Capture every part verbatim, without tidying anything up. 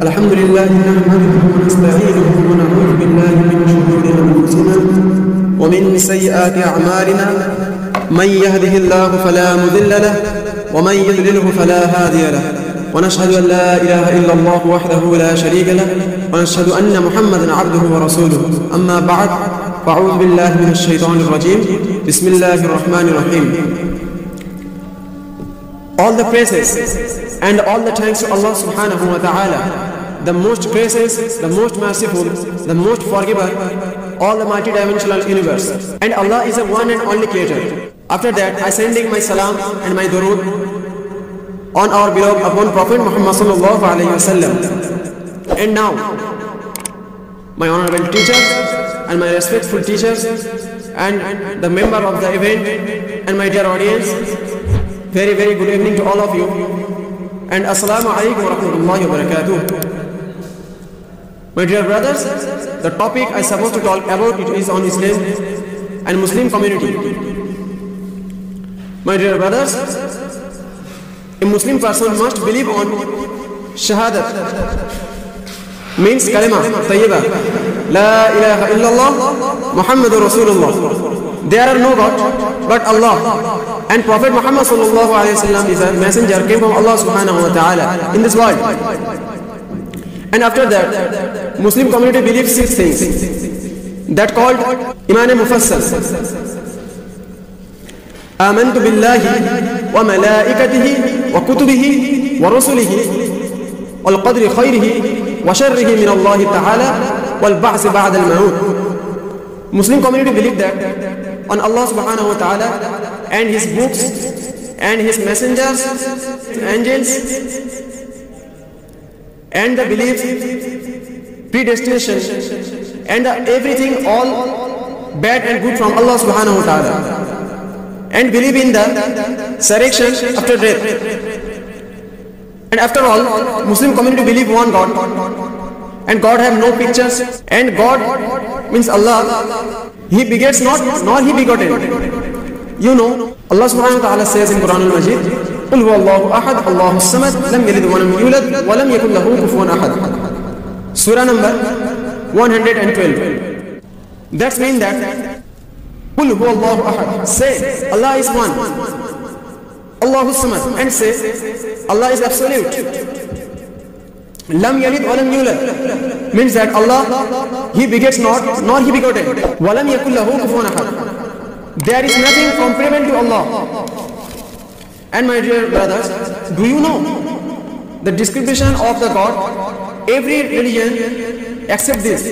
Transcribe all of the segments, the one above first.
अल्हम्दुलिल्लाह नहमदुहु व नस्तईनुहु व नऊज़ु बिल्लाहि मिन शुरूरि अंफुसिना व मिन सय्यिआति अअमालिना मन यहदिहिल्लाहु फला मुदिल्ल लहु व मन युद्लिलहु फला हादिय लहु व नशहदु अन ला इलाहा इल्लल्लाहु वहदहु ला शरीका लहु व नशहदु अन्न मुहम्मदन अब्दुहु व रसूलुहु अम्मा बअद फ़अऊज़ु बिल्लाहि मिनश शैतानिर रजीम बिस्मिल्लाहिर रहमानिर रहीम। All the praises and all the thanks to Allah subhanahu wa ta'ala, the most gracious, the most merciful, the most forgiver, all the multi-dimensional universe. And Allah is the one and only creator. After that, I sending my salam and my durood on our beloved upon Prophet Muhammad sallallahu alayhi wa sallam. And now, my honorable teachers and my respectful teachers and the member of the event and my dear audience, very very good evening to all of you and assalamu alaikum wa rahmatullahi wa barakatuh. My dear brothers, the topic I supposed to talk about it is on Islam and Muslim community. My dear brothers, a Muslim person must believe on shahadat, means kalima tayyiba, la ilaha illallah Muhammadur Rasulullah. There are no God but Allah, and Prophet Muhammad sallallahu alaihi wasallam is a messenger, came from Allah subhanahu wa ta'ala in this world. And after that, Muslim community believes six things that called Iman Mufassal. Amantu billahi wa malaikatihi wa kutubihi wa rusulihi wal qadri khayrihi wa sharrihi min Allah ta'ala wal ba'th ba'da al-maut. Muslim community believe that on Allah subhanahu wa ta'ala and his books and his messengers, angels, and the belief, predestination, and the everything all bad and good from Allah subhanahu wa ta'ala, and believe in the resurrection after death. And after all, Muslim community believe one God, and God have no pictures, and God means Allah. He begets not, nor he begotten. You know, Allah subhanahu wa ta'ala says in Quran al-Majid, قُلْ هُوَ اللَّهُ أَحَدٌ اللَّهُ الصَّمَدُ لَمْ يَلِدْ وَلَمْ يُولَدْ وَلَمْ يَكُنْ لَهُ كُفُوًا أَحَدٌ. Surah number one hundred twelve. That means that قُلْ هُوَ اللَّهُ أَحَدٌ, say Allah is one, Allahu Samad, and say Allah is absolute. Lam yalid walam yulad means that Allah, he begets not, nor he begotten. Walam yakul lahu kufuwan ahad. There is nothing comparable to Allah. And my dear brothers, do you know the description of the God? Every religion except this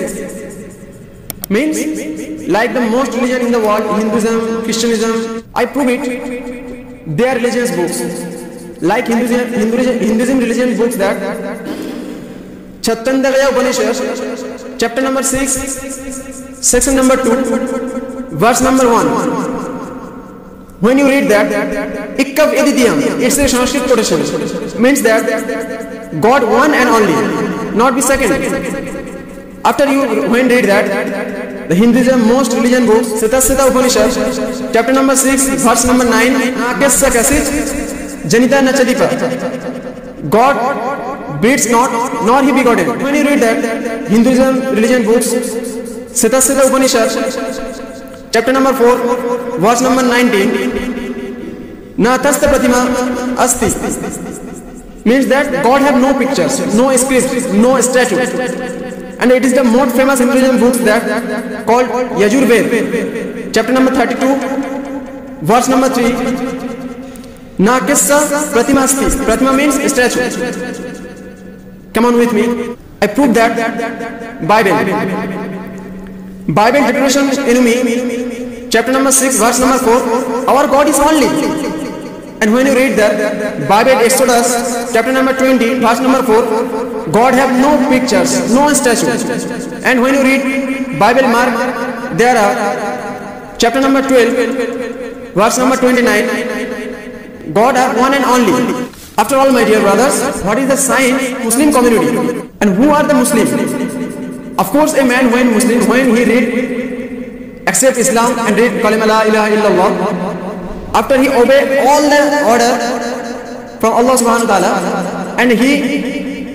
means, like the most religion in the world, Hinduism, Christianism, I prove it, their religious books, like Hinduism, Hinduism, Hinduism religion books, that Chatandagaya Upanishad, chapter number six, section number two, verse number one. When you read that, Ikkav Edidiyam, it's a Sanskrit quotation, means that God one and only, not be second. After you when read that, the Hinduism most religion books, Siddhasita Upanishad, chapter number six, verse number nine, Akasya Kasich, Janita Nachadipa, God beats not, nor he begotten. When you read that, Hinduism religion books, Siddhasita Upanishad, chapter number four, verse number nineteen, Na Tasta Pratima Asti, means that God have no pictures, no script, no statue. And it is the most famous Hinduism books that called Yajurved, chapter number thirty-two, verse number three, Na Kissa Pratima Asti. Pratima means statue. Come on with me. I prove that Bible. Bible Declaration Enemy, chapter number six, verse number four. Our God is only. And when you read that Bible Exodus, chapter number twenty, verse number four, God have no pictures, no statues. And when you read Bible Mark, there are chapter number twelve, verse number twenty-nine. God have one and only. After all, my dear brothers, what is the sign Muslim community? And who are the Muslims? Of course, a man when Muslim, when he read, accept Islam and read Kalima la ilaha illallah, after he obey all the order from Allah subhanahu wa ta'ala, and he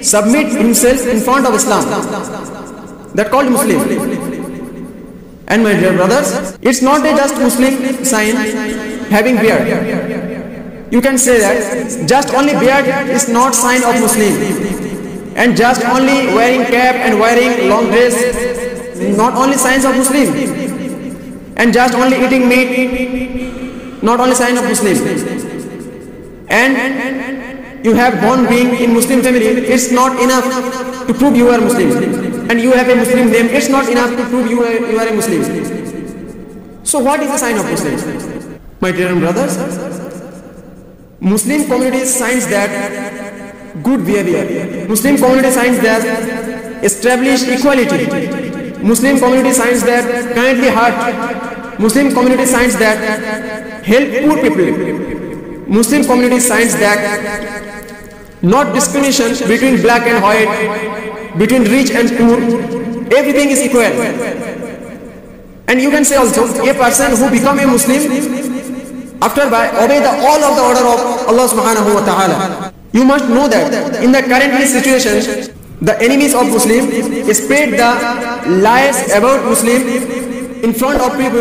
submit himself in front of Islam. That called Muslim. And my dear brothers, it's not a just Muslim sign having beard. You can say that just only beard is not sign of Muslim, and just only wearing cap and wearing long dress not only signs of Muslim, and just only eating meat not only sign of Muslim, and you have born being in Muslim family, it's not enough to prove you are Muslim, and you have a Muslim name, it's not enough to prove you are, you are a Muslim. So what is the sign of Muslim? My dear brothers, Muslim community signs that good behavior. Muslim community signs that establish equality. Muslim community signs that kindly heart. Muslim community signs that help poor people. Muslim community signs that not discrimination between black and white, between rich and poor. Everything is equal. And you can say also, a person who become a Muslim after by obey the all of the order of Allah subhanahu wa ta'ala. You must know that in the current situation, the enemies of Muslim spread the lies about Muslim in front of people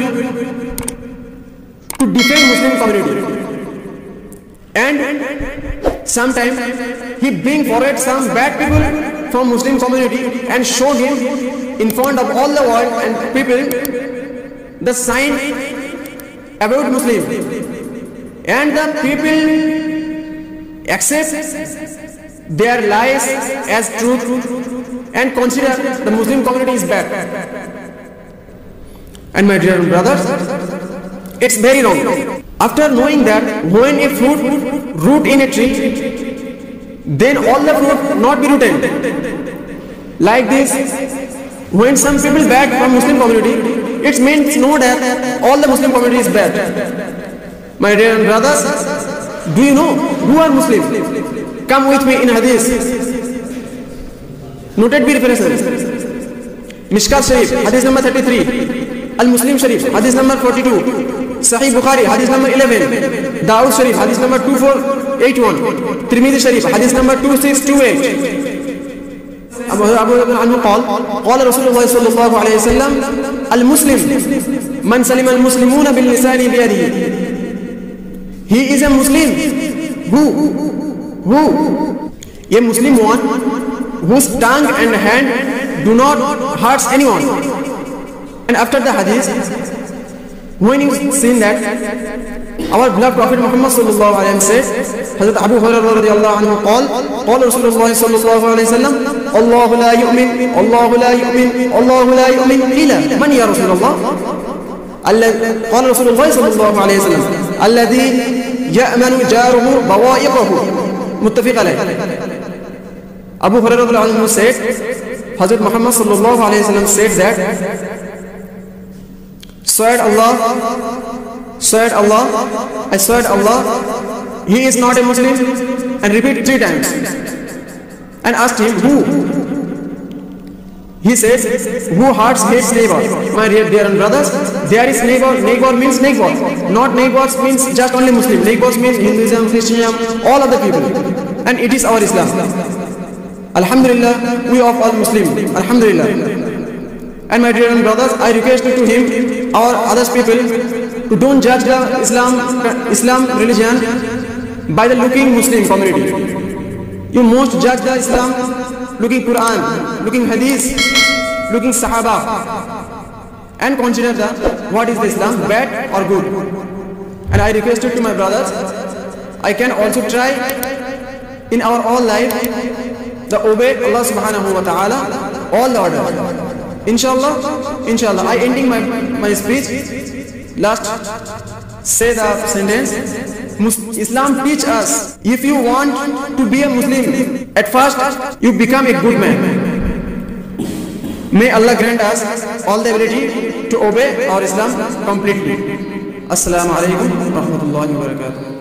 to defend Muslim community. And sometimes he bring forward some bad people from Muslim community and show him in front of all the world and people the sign about Muslim, and the people accept their lies as truth and consider the Muslim community is bad. And my dear brothers, it's very wrong. After knowing that when a fruit root in a tree, then all the fruit not be rooted. Like this, when some people bad from Muslim community, it means no that all the Muslim community is bad. My dear brothers, do you know who are Muslim? Come with me in Hadith. Noted be references. Mishkat Sharif, Hadith number thirty-three. Al-Muslim Sharif, Hadith number forty-two. Sahih Bukhari, Hadith number eleven. Dawood Sharif, Hadith number two four eight one. Tirmidhi Sharif, Hadith number two six two eight. Abu Ibn Anhu قال قال رسول الله صلى الله عليه وسلم المسلم من سلم المسلمون باللسان بيده. He is a Muslim who who a Muslim one whose tongue and hand do not hurt anyone. And after the hadith, when you seen that our beloved Prophet Muhammad sallallahu alaihi wasallam said, Hazrat Abu Hurairah radiyallahu anhu قال قال رسول الله صلى الله عليه وسلم الله لا يؤمن الله لا يؤمن الله لا يؤمن إلا من يا رسول الله. قال رسول الله صلى الله عليه وسلم الذي يأمن جاره بوائقه. متفق عليه. Abu Hurairah radiyallahu anhu said, Hazrat Muhammad sallallahu alaihi wasallam said that, swear Allah, swear Allah, I swear Allah, he is not a Muslim, and repeat three times. And asked him, who? He says, who hearts hates neighbor. My dear, dear brothers, there is neighbor, neighbor means neighbor. Not neighbors means just only Muslim. Neighbors means Hinduism, Christianism, all of the people. And it is our Islam. Alhamdulillah, we are all Muslim. Alhamdulillah. And my dear brothers, I request to him, our other people, to don't judge the Islam, Islam religion by the looking Muslim community. You must judge the Islam looking Quran, looking Hadith, looking Sahaba, and consider the what is the Islam, bad or good. And I requested to my brothers, I can also try in our all life the obey Allah subhanahu wa ta'ala all the order. Inshallah, inshallah. I ending my, my speech. Last, say the sentence. Islam teach us, if you want to be a Muslim, at first you become a good man. May Allah grant us all the ability to obey our Islam completely. Assalamu alaikum wa rahmatullahi wa barakatuh.